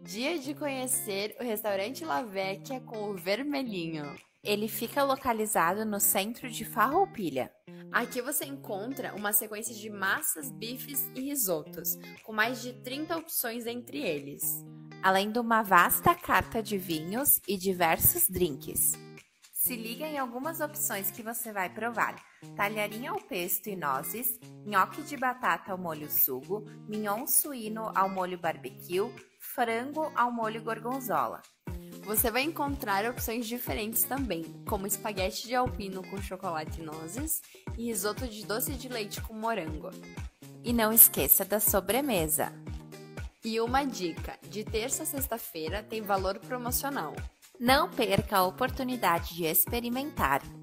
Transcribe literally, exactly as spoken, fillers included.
Dia de conhecer o restaurante La Vecchia com o vermelhinho. Ele fica localizado no centro de Farroupilha. Aqui você encontra uma sequência de massas, bifes e risotos, com mais de trinta opções entre eles, além de uma vasta carta de vinhos e diversos drinks. Se liga em algumas opções que você vai provar: talharinho ao pesto e nozes, nhoque de batata ao molho sugo, mignon suíno ao molho barbecue, frango ao molho gorgonzola. Você vai encontrar opções diferentes também, como espaguete de alpino com chocolate e nozes e risoto de doce de leite com morango. E não esqueça da sobremesa. E uma dica, de terça a sexta-feira tem valor promocional. Não perca a oportunidade de experimentar.